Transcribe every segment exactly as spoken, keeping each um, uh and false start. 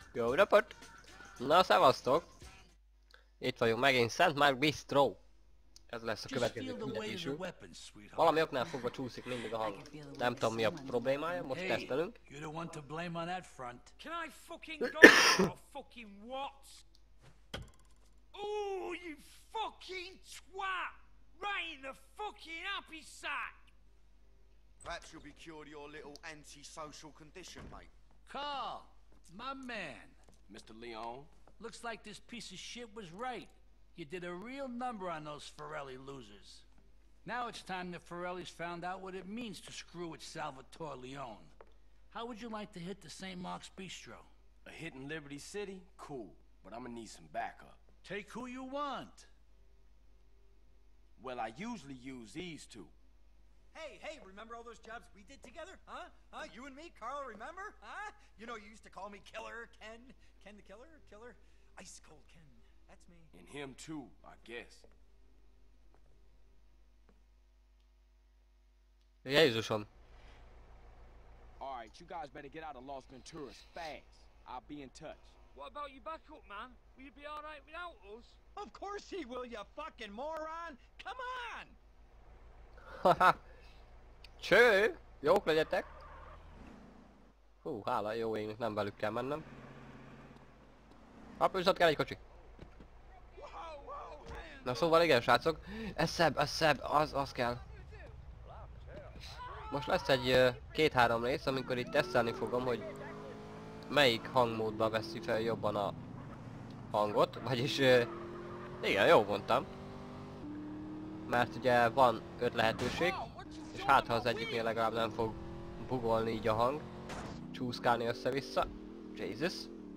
Jó napot! Na, szevasztok! Itt vagyunk megint, Szent Mark Bistro. Ez lesz a következő küldetésünk. Valami oknál fogva csúszik mindig a hang. Nem tudom mi a problémája, most tesztelünk. Oh, you fucking twat! Right in the fucking happy sack! Perhaps you'll be cured of your little antisocial condition, mate. Carl, my man. Mister Leon? Looks like this piece of shit was right. You did a real number on those Forelli losers. Now it's time the Forellis found out what it means to screw with Salvatore Leone. How would you like to hit the Saint Mark's Bistro? A hit in Liberty City? Cool, but I'm gonna need some backup. Take who you want. Well, I usually use these two. Hey, hey, remember all those jobs we did together? Huh? Huh? You and me, Carl, remember? Huh? You know, you used to call me Killer Ken. Ken the Killer? Killer? Ice Cold Ken. That's me. And him too, I guess. Jézusom. Alright, you guys better get out of Los Venturas fast. I'll be in touch. What about your backup, man? Will you be alright without us? Of course he will, you fucking moron! Come on! Haha. Cső! Jók legyetek! Hú, hála jó égnek, nem velük kell mennem. Hopp, viszont kell egy kocsi. Na szóval igen, srácok. Ez szebb, ez szebb, az, az kell. Most lesz egy két-három rész, amikor itt tesztelni fogom, hogy melyik hangmódba veszi fel jobban a hangot, vagyis uh, igen, jó mondtam. Mert ugye van öt lehetőség, és hát ha az egyiknél legalább nem fog bugolni így a hang, csúszkálni össze-vissza. Jesus.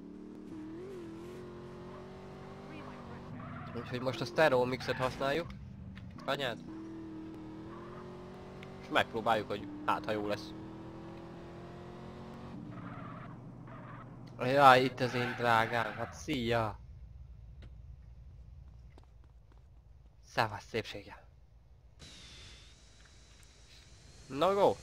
Úgyhogy most a stereo mixet használjuk. Anyád. És megpróbáljuk, hogy hát ha jó lesz. Jaj, itt az én drágám, hát szia! Szevasz, szépsége! Na go!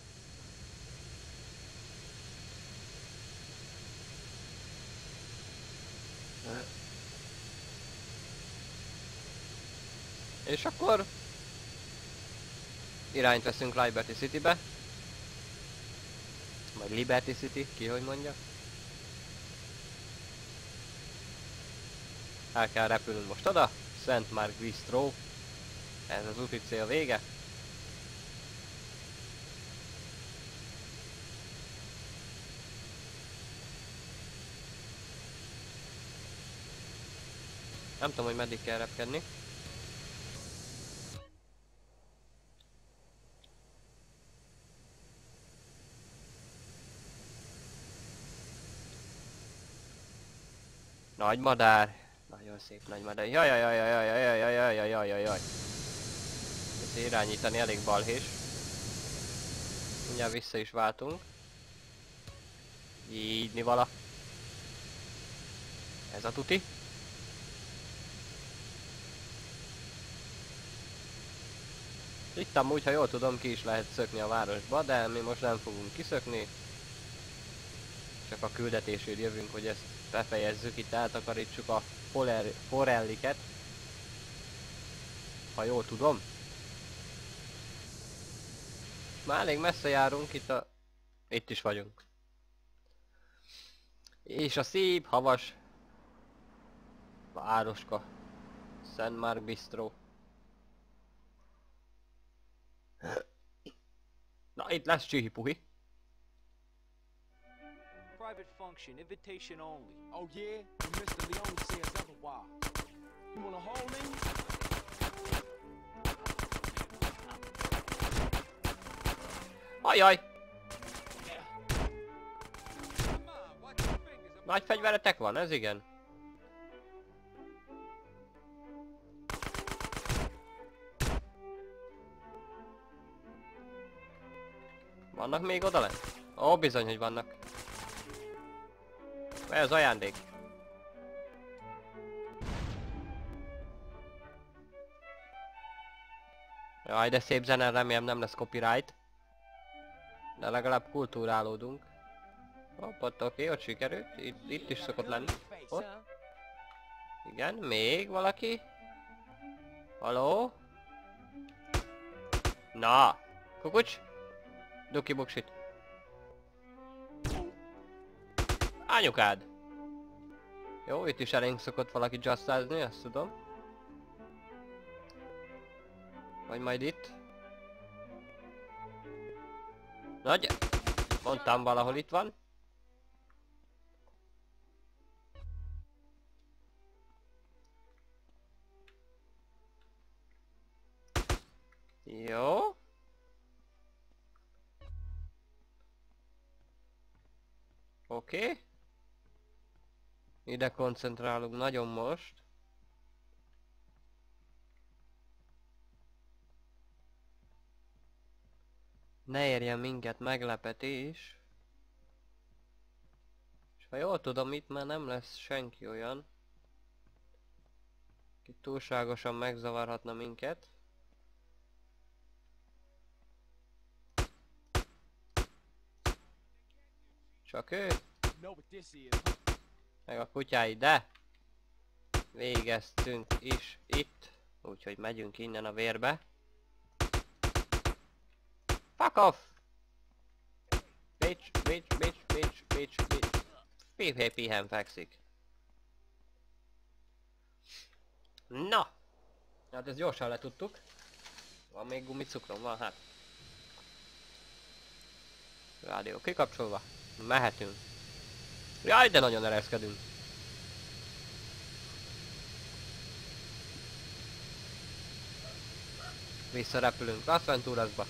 És akkor irányt veszünk Liberty Citybe. Vagy Liberty City, ki hogy mondja. El kell repülnünk most oda, Szent Mark Bistro. Ez az úti cél vége. Nem tudom, hogy meddig kell repkedni. Nagy madár. Nagyon szép nagy madár. Jaj, jaj, jaj, jaj, jaj, jaj, jaj, jaj, jaj, jaj, jaj. Ezt irányítani elég balhés. Mindjárt vissza is váltunk. Így vala. Ez a tuti. Itt amúgy, ha jól tudom, ki is lehet szökni a városba, de mi most nem fogunk kiszökni. Csak a küldetésért jövünk, hogy ezt befejezzük, itt eltakarítsuk a forelliket. Ha jól tudom. Már elég messze járunk, itt a... Itt is vagyunk. És a szép, havas... városka. Szent Mark Bistro. Na, itt lesz csihi-puhi. Private function, invitation only. Oh yeah? And Mister Leone says otherwise. You wanna hold him? Ajaj! Nagy fegyveretek van, ez igen. Vannak még odalent? Ó, bizony, hogy vannak. Ez az ajándék. Jaj, de szép zene, remélem nem lesz copyright. De legalább kultúrálódunk. Hopp, ott oké, ott sikerült. Itt, itt is szokott lenni. Ott. Igen, még valaki? Haló? Na! Kukucs! Duki buksit. Anyukád! Jó, itt is elénk szokott valaki justázni, azt tudom. Vagy majd itt. Nagy! Mondtam, valahol itt van. Jó. Oké. Okay. Ide koncentrálunk nagyon most. Ne érjen minket meglepetés. És ha jól tudom, itt már nem lesz senki olyan, aki túlságosan megzavarhatna minket. Csak ő? Meg a kutyái, de végeztünk is itt, úgyhogy megyünk innen a vérbe. Fuck off! Bitch, bitch, bitch, bitch, bitch, bitch. Pihé pihen fekszik. Na! Hát ezt gyorsan letudtuk. Van még gumicukrom, van hát. Rádió kikapcsolva. Mehetünk. Jaj, de nagyon ereszkedünk. Visszarepülünk Las Venturasba.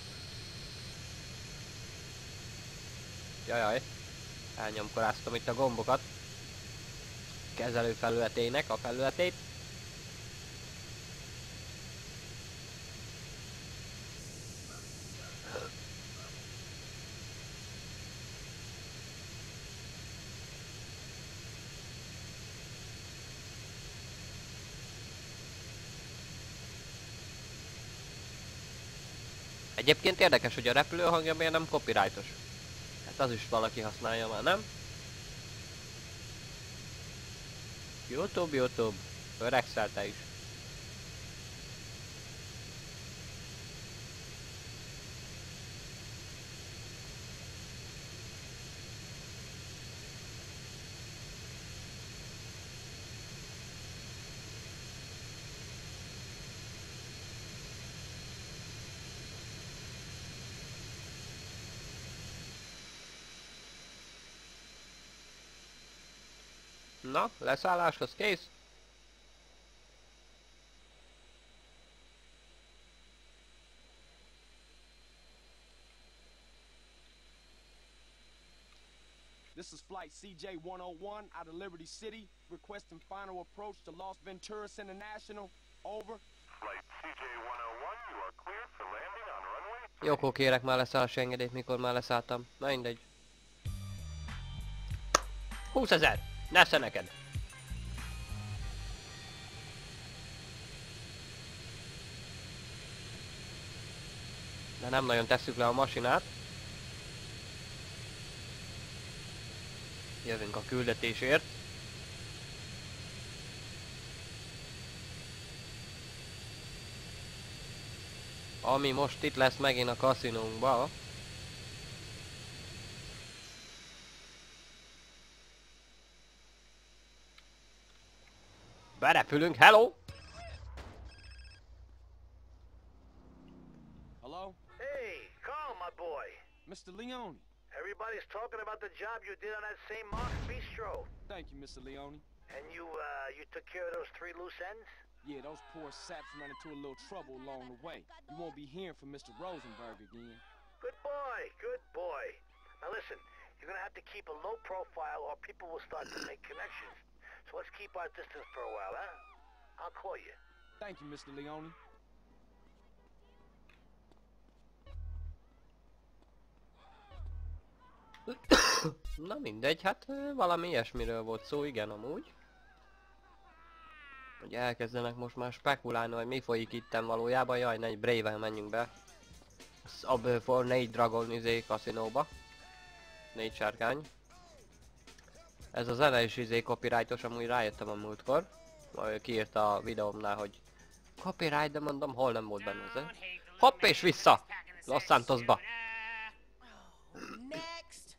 Jajaj. Elnyomkoráztam itt a gombokat. Kezelő felületének a felületét. Egyébként érdekes, hogy a repülő hangja miért nem copyrightos. Hát az is valaki használja már, nem? YouTube, YouTube. Öregszel te is. Na, leszálláshoz kész. This is flight C J one oh one out of Liberty City, requesting final approach to Las Venturas International. Over. Flight C J one oh one, you are cleared for landing on runway. Jókó, kérek már leszállási engedélyt, mikor már leszálltam. Na mindegy. húszezer! Nesze neked! De nem nagyon tesszük le a masinát. Jövünk a küldetésért. Ami most itt lesz megint a kaszinónkba. Berepülünk, hello! Hello? Hey, Carl, my boy. Mister Leone. Everybody's talking about the job you did on that Saint Mark's Bistro. Thank you, Mister Leone. And you, uh, you took care of those three loose ends? Yeah, those poor saps ran into a little trouble along the way. You won't be hearing from Mister Rosenberg again. Good boy, good boy. Now listen, you're gonna have to keep a low profile or people will start to make connections. So let's keep our distance for a while, huh? I'll call you. Thank you, Mister Leone. Na mindegy, hát valami ilyesmiről volt szó, igen amúgy. Hogy elkezdenek most már spekulálni, hogy mi folyik itten valójában. Jaj, ne egy Brave-en menjünk be. Sub for négy Dragon izé kaszinóba. Négy sárkány. Ez a zene is izé copyrightos, amúgy rájöttem a múltkor. Majd kiírta a videómnál, hogy copyright, de mondom, hol nem volt benne ez. Hopp és vissza! Los Santosba! Next.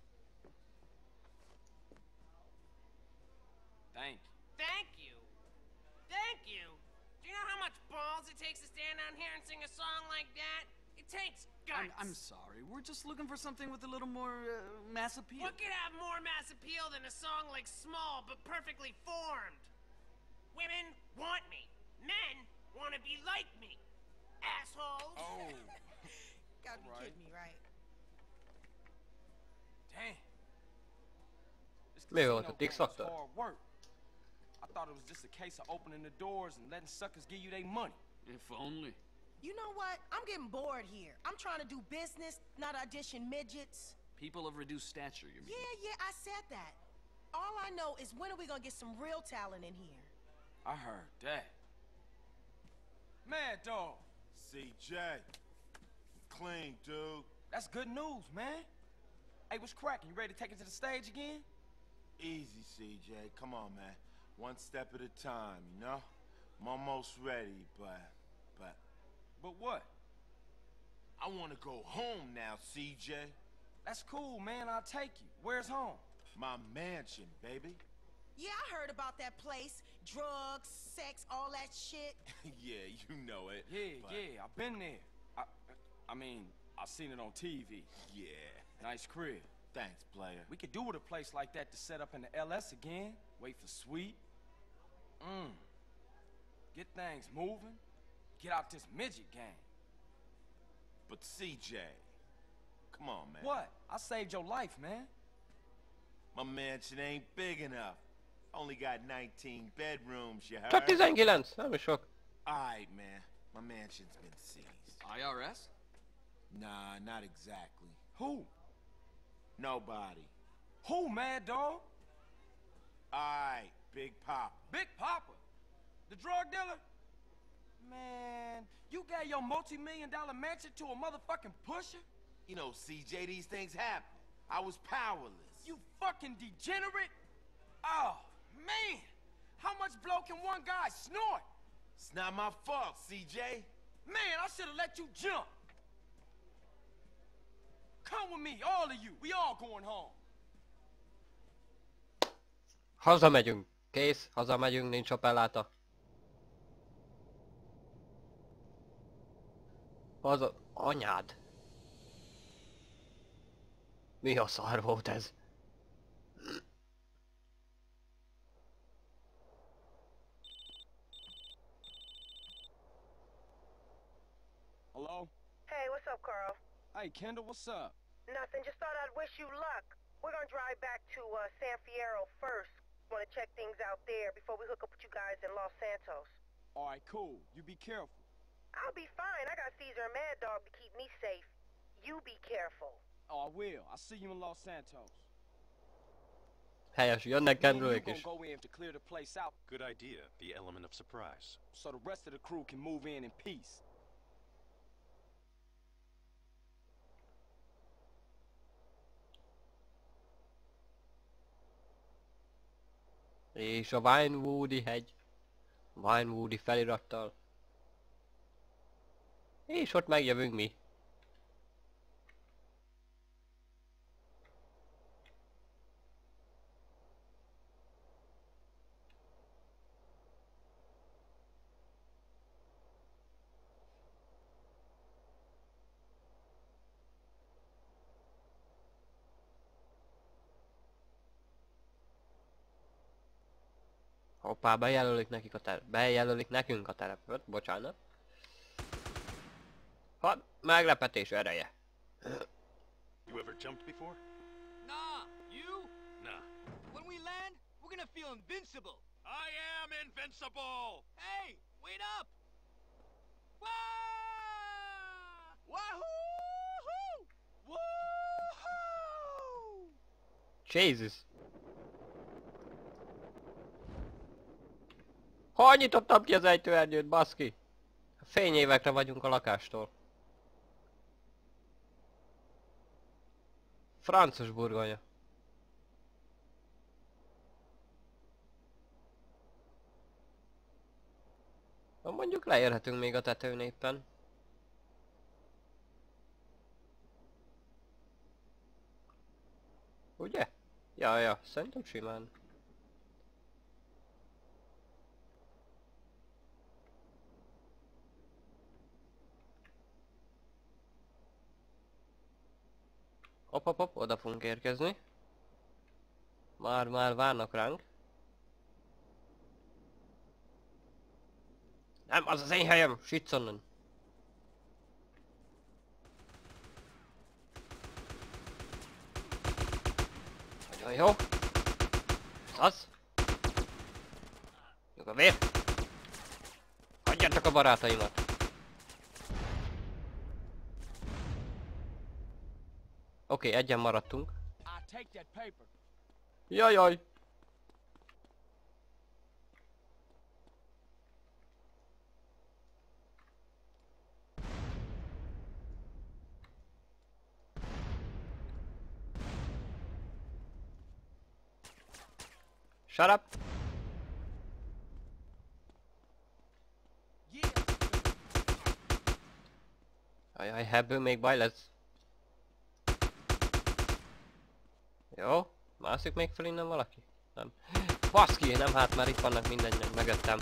Thank you. Thank you. Thank you. Do you know how much balls it takes to stand down here and sing a song like that? It takes guts. I'm, I'm sorry. We're just looking for something with a little more uh, mass appeal. What could have more mass appeal than a song like Small but perfectly formed? Women want me. Men want to be like me. Assholes. Oh. Gotta be Right. kidding me, right? Damn. This Mi volt casino a Tix game was Factor? hard work. I thought it was just a case of opening the doors and letting suckers give you their money. If only. You know what? I'm getting bored here. I'm trying to do business, not audition midgets. People of reduced stature, you mean? Yeah, yeah, I said that. All I know is when are we gonna get some real talent in here? I heard that. Mad Dog. C J. Clean, dude. That's good news, man. Hey, what's cracking? You ready to take it to the stage again? Easy, C J. Come on, man. One step at a time, you know? I'm almost ready, but... But... But what? I want to go home now, C J. That's cool, man. I'll take you. Where's home? My mansion, baby. Yeah, I heard about that place. Drugs, sex, all that shit. Yeah, you know it. Yeah, but- yeah. I've been there. I, I mean, I've seen it on T V. Yeah. Nice crib. Thanks, player. We could do with a place like that to set up in the L S again. Wait for Sweet. Mmm. Get things moving. Get out this midget game. But C J, come on, man. What? I saved your life, man. My mansion ain't big enough. Only got nineteen bedrooms, you heard? Csak tizenkilenc, nem is sok. Alright, man. My mansion's been seized. I R S? Nah, not exactly. Who? Nobody. Who, Mad Dog? Alright, Big Papa. Big Papa? The drug dealer? Man, you gave your multi-million dollar mansion to a motherfucking pusher? You know, C J, these things happen. I was powerless. You fucking degenerate? Oh, man! How much blow can one guy snort? It's not my fault, C J. Man, I should have let you jump. Come with me, all of you. We all going home. Hazamegyünk. Kész, hazamegyünk, nincs appelláta. Haza... Anyád. Mi a szar volt ez? Hello? Hey, what's up, Carl? Hey, Kendall, what's up? Nothing, just thought I'd wish you luck. We're gonna drive back to uh, San Fierro first. Wanna check things out there before we hook up with you guys in Los Santos. All right, cool. You be careful. I'll be fine. I got Caesar and Mad Dog to keep me safe. You be careful. Oh, I will. I'll see you in Los Santos. Helyes, jönnek Me and you kendők gonna is. go in to clear the place out Good idea. The element of surprise. so the rest of the crew can move in in peace. És a Vinewoodi hegy. Vinewoodi felirattal. És ott megjövünk mi. Hoppá, bejelölik nekik a terep. Bejelölik nekünk a terepet, bocsánat. Ha, meglepetés ereje. You ever jumped before? Nah, you? Nah. When we land, we're gonna feel invincible. I am invincible! Hey, wait up! Wah! Wahoo! Woohoo! Jesus. Hol nyitottam ki az ejtőernyőt, baszki? Fényévekre vagyunk a lakástól. Francos burgonya. Mondjuk leérhetünk még a tetőn éppen. Ugye? Ja, ja, szerintem simán. Hopp, hopp, hopp, oda fogunk érkezni. Már, már várnak ránk. Nem, az az én helyem, sitz onnan. Nagyon jó. Ez az. Jó a vér. Hagyjátok a barátaimat. Oké, okay, egyen maradtunk. Jajjaj! Shut up! Ajaj, ebből még baj lesz. Jó, mászik még fel innen valaki? Nem. Baszki, nem, hát már itt vannak mindannyian, megöttem.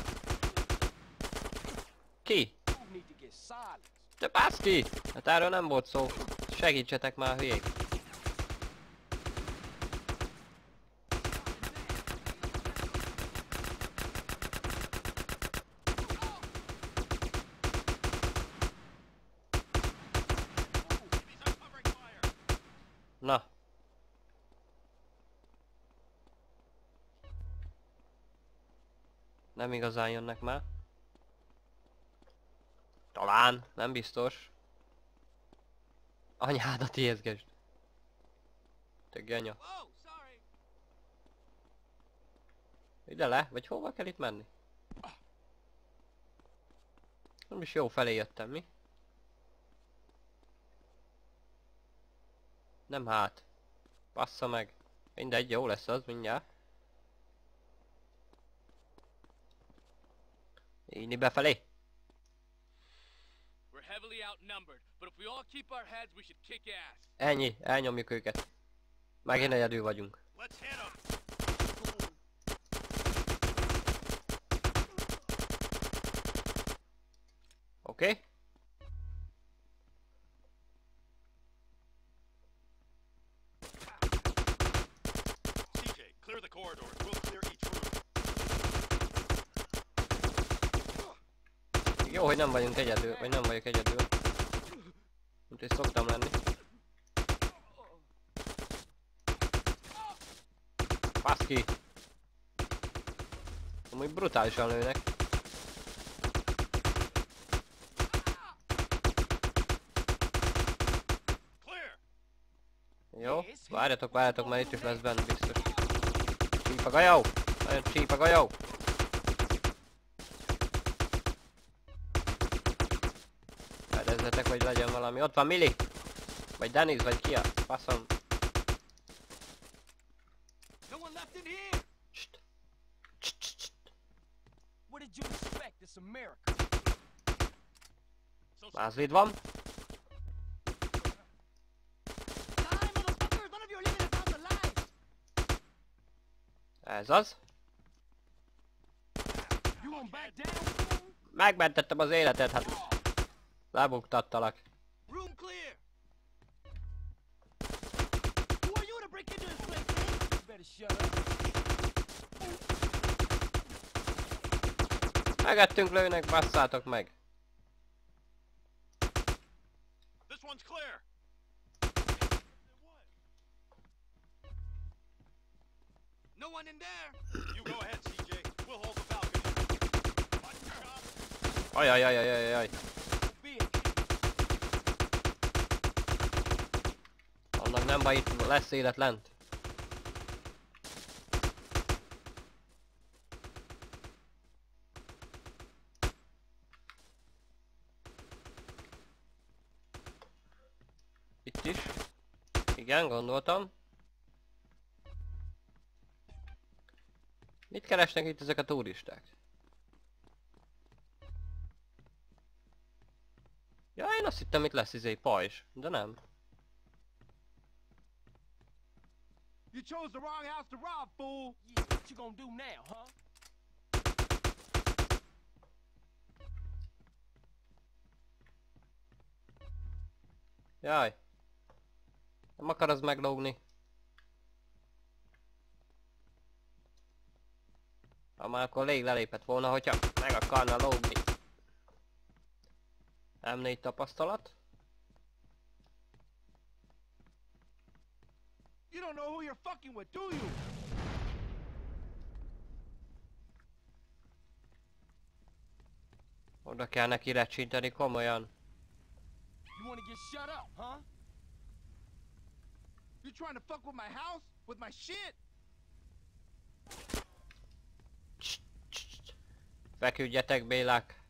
Ki? De baszki! Hát erről nem volt szó. Segítsetek már, hülyék. Na. Nem igazán jönnek már. Talán, nem biztos. Anyádat ijeszgesd. Te genya. Ide le, vagy hova kell itt menni? Nem is jó felé jöttem, mi? Nem hát. Passza meg. Mindegy, jó lesz az mindjárt. Így befelé. Ennyi, elnyomjuk őket. Megint egyedül vagyunk. Oké. Okay. Clear the corridors. We'll clear each room. Jó, hogy nem vagyunk egyedül, vagy nem vagyok egyedül. Mint hogy szoktam lenni. Baszki! Amúgy brutálisan lőnek. Jó, várjatok, várjatok, mert itt is lesz benne biztos. Csíp a gajó! Nagyon csíp a gajó! Fedezzetek, hogy legyen valami. Ott van Milli! Vagy Dennis, vagy ki a faszom. Cst. Cst, cst, cst. Mázlid van. Ez az. Megmentettem az életed, hát lebuktattalak. Megettünk, lőnek, basszátok meg. No one in there. You go ahead, C J. We'll hold the balcony. Ajaj, ajaj, ajaj, ajaj. Annak nem baj, itt lesz élet lent. Itt is. Igen, gondoltam. Mit keresnek itt ezek a turisták? Ja, én azt hittem itt lesz izé pajzs, de nem. You chose the wrong house to rob, fool! Yeah, what you gonna do now, huh? Jaj. Nem akar az meglógni. Ha már akkor lég lelépett volna, hogyha meg akarna lógni. em négy tapasztalat. You don't know who you're fucking with, do you? Oda kell neki recsinteni komolyan. You wanna get shut up, huh? You trying to fuck with my house? With my shit? Feküdjetek, Bélák!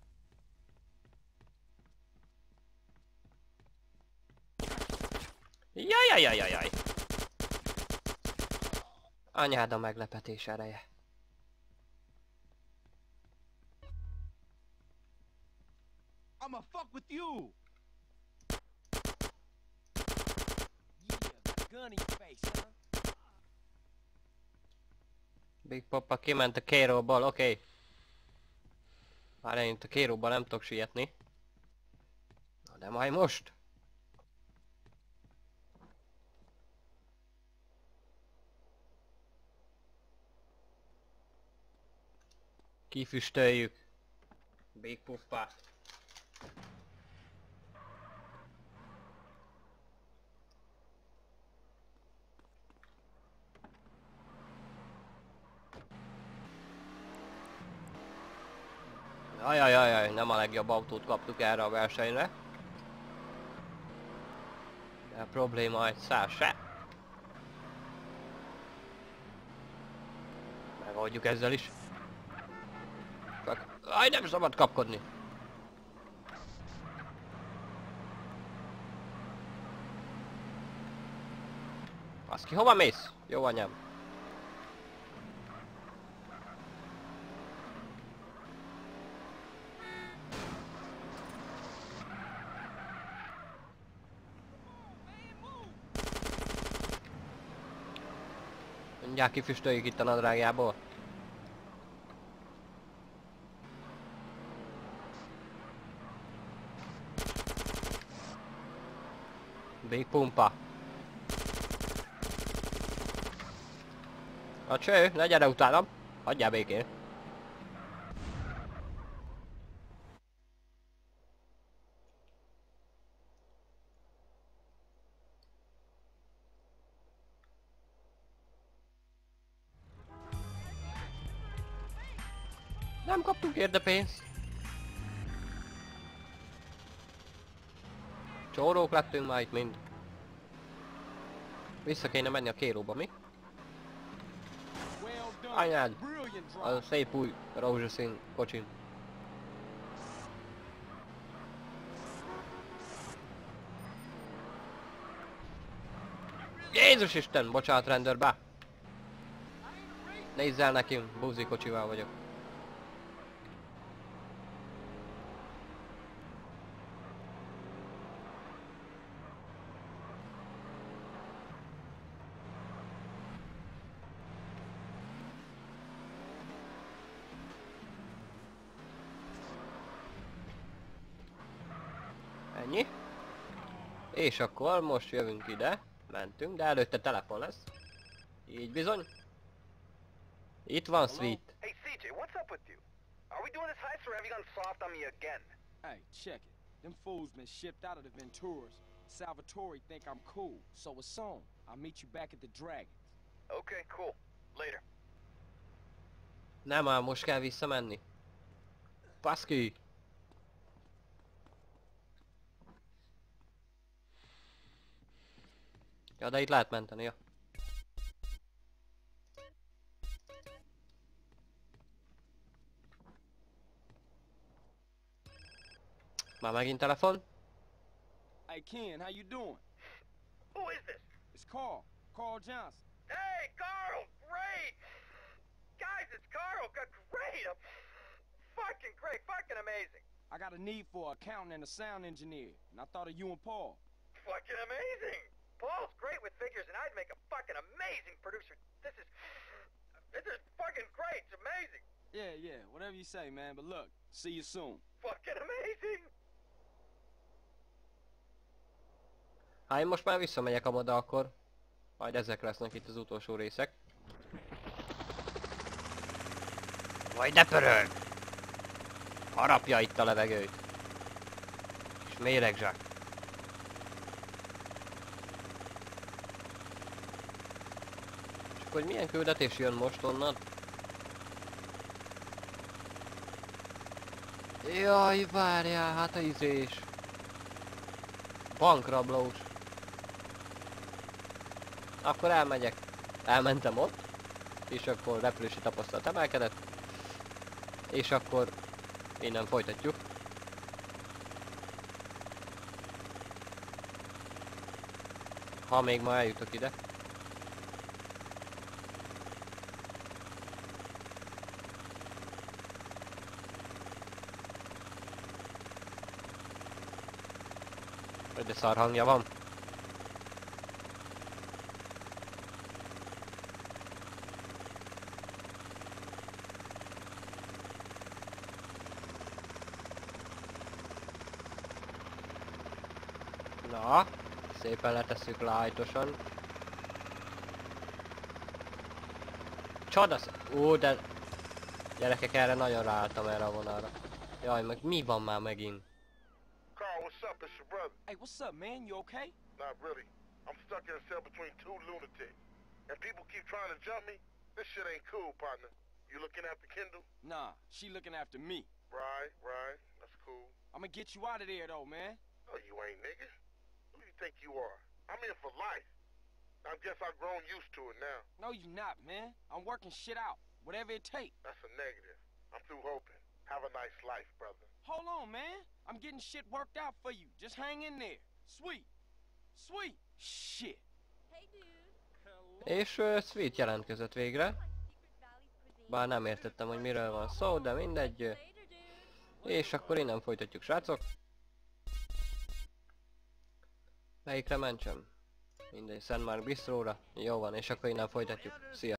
Jajajajajaj! Anyád a meglepetés ereje. I'ma fuck with you! Yeah, gun in your face, huh? Big Papa kiment a kéróból, oké. Okay. Már én itt a kéróban nem tudok sietni. Na de majd most. Kifüstöljük. Big Papa. Ajajajaj, nem a legjobb autót kaptuk erre a versenyre. De a probléma egy szál se. Megoldjuk ezzel is. Csak... Aj, nem szabad kapkodni. Baszki, hova mész? Jó anyám. Mindjárt kifüstöljük itt a nadrágjából. Big Pumpa. A cső, ne gyere utánam! Hagyjál békén! Nem kaptunk érde pénzt. Csórók lettünk már itt mind. Vissza kéne menni a kéróba, mi? Anyád! A szép új rózsaszín kocsin. Jézus Isten! Bocsánat, rendőrbe! Nézzel nekim, búzi kocsival vagyok. Ennyi. És akkor most jövünk ide. Mentünk, de előtte telefon lesz. Így bizony. Itt van Sweet. Hey C J, what's up with you? Are we doing this heist or have you gone soft on me again? Hey, check it. Them fools been shipped out of the Venturas. Salvatore think I'm cool, so it's on. I'll meet you back at the Dragons. Okay, cool. Later. Nem ám, most kell visszamenni. Paszki! Ja, de itt lehet menteni, ja. Már megint telefon? Hey Ken, how you doing? Who is this? It's Carl. Carl Johnson. Hey, Carl! Great! Guys, it's Carl! G- Great! Uh, Fucking great! Fucking amazing! I got a need for an accountant and a sound engineer, and I thought of you and Paul. Fucking amazing! Paul's great with figures, and I'd make a fucking amazing producer. This is... This is fucking great. It's amazing. Yeah, yeah, whatever you say, man. But look, see you soon. Fucking amazing! Hát én most már visszamegyek a moda akkor. Majd ezek lesznek itt az utolsó részek. Vagy ne pörög! Harapja itt a levegőt. És méregzsák. És hogy milyen küldetés jön most onnan? Jaj, várjál, hát a izés. Bankrablós. Akkor elmegyek. Elmentem ott. És akkor repülési tapasztalat emelkedett. És akkor innen folytatjuk. Ha még ma eljutok ide. Hogy de szar hangja van. Na, szépen letesszük lájtosan. Csodasz! Ó, de... Gyerekek, erre nagyon ráálltam erre a vonalra. Jaj, meg mi van már megint? Carl, what's up? It's your brother. Hey, what's up, man? You okay? Not really. I'm stuck in a cell between two lunatics. And people keep trying to jump me. This shit ain't cool, partner. You looking after Kendall? Nah, she looking after me. Right, right. That's cool. I'm gonna get you out of there, though, man. No, you ain't, nigga. Who do you think you are? I'm here for life. I guess I've grown used to it now. No, you not, man. I'm working shit out. Whatever it takes. That's a negative. I'm through hoping. Have a nice life, brother. Hold on, man. I'm getting shit worked out for you. Just hang in there. Sweet. Sweet. Shit. És uh, Sweet jelentkezett végre. Bár nem értettem, hogy miről van szó, de mindegy. És akkor innen folytatjuk, srácok. Melyikre mentsem? Mindegy, Szent Márk Bistróra. Jó van, és akkor innen folytatjuk. Sziasztok!